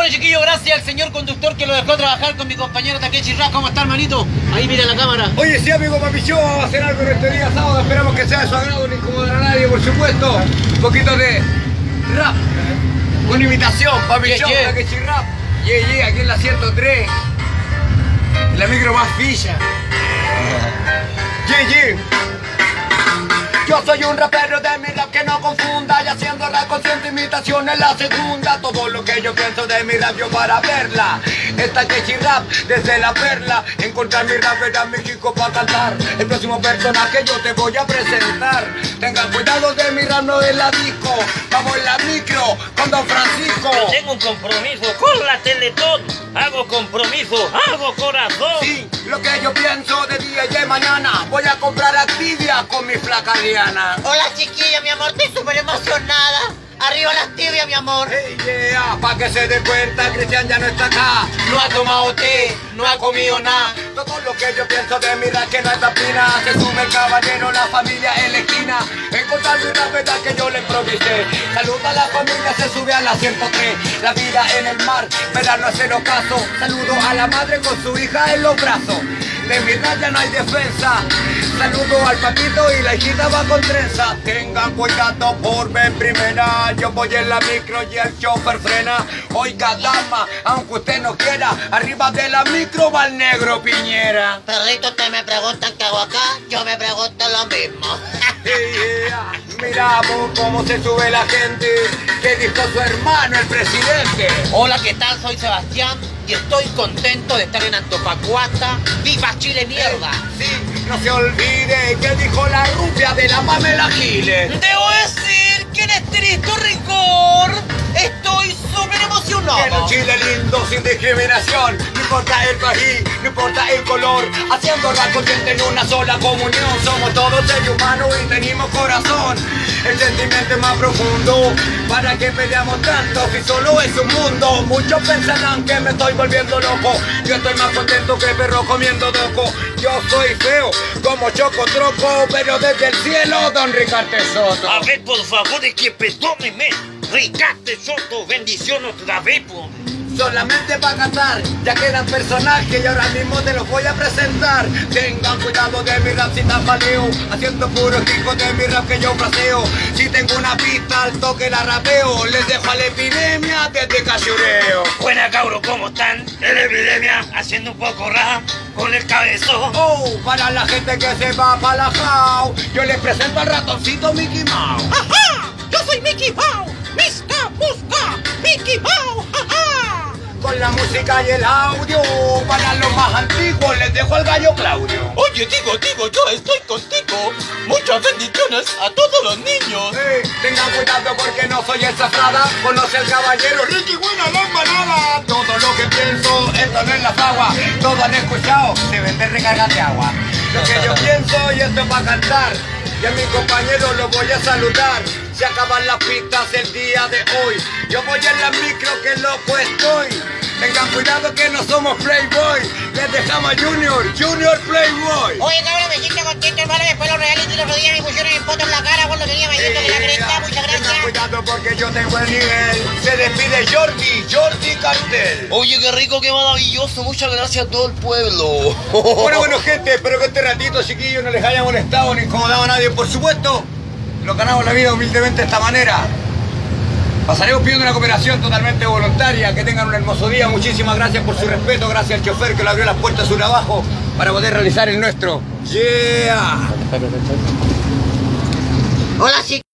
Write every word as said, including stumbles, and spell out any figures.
Bueno, chiquillo, gracias al señor conductor que lo dejó trabajar con mi compañero Takeshi Rap. ¿Cómo está, hermanito? Ahí mira la cámara. Oye, sí, amigo Papichó, vamos a hacer algo en este día sábado. Esperamos que sea de su agrado, no incomodar a nadie, por supuesto. Un poquito de rap. Una imitación, Papichó, Yeah, yeah. Takeshi Rap. Yeah, yeah, aquí en la ciento tres. La micro más filla. Yeah, yeah. Yo soy un rapero de mi rap que no confunda, y haciendo rap consciente imitación en la segunda. Todo lo que yo pienso de mi rap yo para verla. Esta Takeshi Rap desde la perla. Encontrar mi rap era México para cantar. El próximo personaje yo te voy a presentar. Tengan cuidado de mi rap, no de la disco. Vamos en la micro con Don Francisco. Yo tengo un compromiso con la Teletón. Hago compromiso, hago corazón. Sí, lo que yo pienso de día y de mañana. Voy a comprar Activia con mi flaca Diana. Hola chiquilla, mi amor, estoy súper emocionada. Arriba las tibias, mi amor. Hey, yeah, pa' que se den cuenta, Cristian ya no está acá. No ha tomado té, no ha comido nada. Todo lo que yo pienso de mi rap que no está pina. Se sube el caballero, la familia en la esquina. Encontrar mi rap, verdad que yo le improvisé. Saluda a la familia, se sube a la ciento tres. La vida en el mar, pero no hace los casos. Saludo a la madre con su hija en los brazos. De mi rap ya no hay defensa. Saludo al papito y la hijita va con trenza. Tengan cuidado por ver primera. Yo voy en la micro y el chofer frena. Oiga dama, aunque usted no quiera, arriba de la micro va el negro Piñera. Perrito, te me preguntan qué hago acá, yo me pregunto lo mismo. Hey, yeah. Miramos cómo se sube la gente. ¿Qué dijo su hermano el presidente? Hola, ¿qué tal? Soy Sebastián y estoy contento de estar en Antofagasta. ¡Viva Chile, mierda! Sí, no se olvide que dijo la rubia de la Pamela Giles. Debo decir que en estricto rigor estoy súper Que emocionado. un Chile lindo sin discriminación. No importa el país, no importa el color. Haciendo rap consciente en una sola comunión. Somos todos seres humanos y tenemos corazón. El sentimiento es más profundo. ¿Para qué peleamos tanto si solo es un mundo? Muchos pensarán que me estoy volviendo loco. Yo estoy más contento que perro comiendo doco. Yo soy feo como Choco Troco, pero desde el cielo Don Ricardo Soto. A ver, por favor, es que perdóneme. Ricardo Soto, bendición otra vez, po. Solamente para cantar, ya quedan personajes y ahora mismo te los voy a presentar. Tengan cuidado de mi rap si tambaleo, haciendo puro hijos de mi rap que yo fraseo. Si tengo una pista al toque la rapeo, les dejo a la epidemia desde Cachureo. Buena, cabros, ¿cómo están? En la epidemia, haciendo un poco rap con el cabezón. Oh, para la gente que se va para la jau, yo les presento al ratoncito Mickey Mouse. ¡Ajá! Yo soy Mickey Mouse. Misca, busca, Mickey Mouse. ¡Ajá! Con la música y el audio, para los más antiguos les dejo al gallo Claudio. Oye, digo, digo, yo estoy contigo. Muchas bendiciones a todos los niños. Hey, tengan cuidado porque no soy el zafrada. Conoce al caballero Ricky Buena la empanada. Todo lo que pienso, esto no es la fagua. Todos han escuchado, se vende recarga de agua. Lo que yo pienso y esto es para cantar. Y a mi compañero lo voy a saludar. Se acaban las pistas el día de hoy. Yo voy en la micro que loco estoy. Tengan cuidado que no somos Playboy. Les dejamos a Junior, Junior Playboy. Oye, cabrón, me siento contento, hermano. Después los reality los otro día me pusieron el poto en la cara cuando tenía mayor de la cresta. Muchas Tengan gracias. cuidado porque yo tengo el nivel. Se despide Jordi, Jordi Cartel. Oye, qué rico, qué maravilloso. Muchas gracias a todo el pueblo. Bueno, bueno, gente, espero que este ratito, chiquillos, no les haya molestado ni incomodado a nadie. Por supuesto, nos ganamos la vida humildemente de esta manera. Pasaremos pidiendo una cooperación totalmente voluntaria. Que tengan un hermoso día. Muchísimas gracias por su respeto. Gracias al chofer que le abrió las puertas a su trabajo para poder realizar el nuestro. Yeah. Hola, chicos.